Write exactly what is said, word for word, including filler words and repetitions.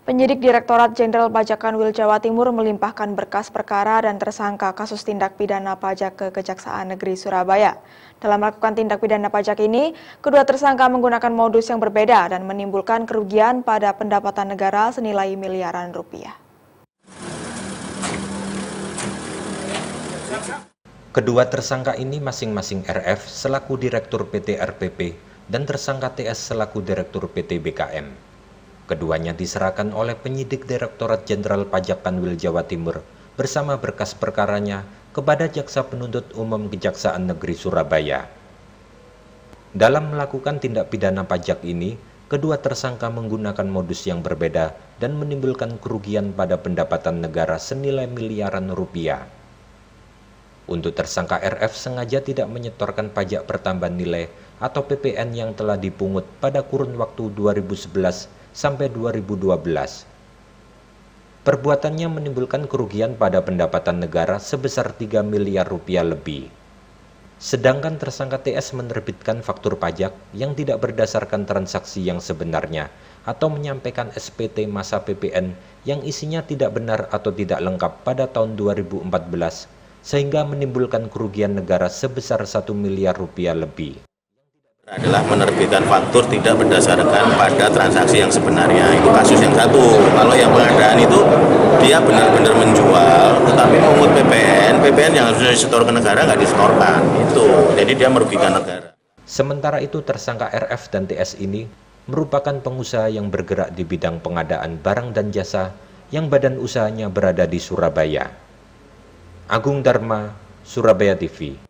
Penyidik Direktorat Jenderal Pajak Kanwil Jawa Timur melimpahkan berkas perkara dan tersangka kasus tindak pidana pajak ke Kejaksaan Negeri Surabaya. Dalam melakukan tindak pidana pajak ini, kedua tersangka menggunakan modus yang berbeda dan menimbulkan kerugian pada pendapatan negara senilai miliaran rupiah. Kedua tersangka ini masing-masing R F selaku Direktur P T R P P dan tersangka T S selaku Direktur P T B K M. Keduanya diserahkan oleh penyidik Direktorat Jenderal Pajak Kanwil Jawa Timur bersama berkas perkaranya kepada Jaksa Penuntut Umum Kejaksaan Negeri Surabaya. Dalam melakukan tindak pidana pajak ini, kedua tersangka menggunakan modus yang berbeda dan menimbulkan kerugian pada pendapatan negara senilai miliaran rupiah. Untuk tersangka R F sengaja tidak menyetorkan pajak pertambahan nilai atau P P N yang telah dipungut pada kurun waktu dua ribu sebelas sampai dua ribu dua belas. Perbuatannya menimbulkan kerugian pada pendapatan negara sebesar tiga miliar rupiah lebih. Sedangkan tersangka T S menerbitkan faktur pajak yang tidak berdasarkan transaksi yang sebenarnya atau menyampaikan S P T masa P P N yang isinya tidak benar atau tidak lengkap pada tahun dua ribu empat belas, sehingga menimbulkan kerugian negara sebesar satu miliar rupiah lebih. Adalah menerbitkan faktur tidak berdasarkan pada transaksi yang sebenarnya. Itu kasus yang satu. Kalau yang pengadaan itu dia benar-benar menjual tetapi mengut P P N, P P N yang harusnya disetor ke negara nggak disetorkan. Itu. Jadi dia merugikan negara. Sementara itu tersangka R F dan T S ini merupakan pengusaha yang bergerak di bidang pengadaan barang dan jasa yang badan usahanya berada di Surabaya. Agung Dharma, Surabaya T V.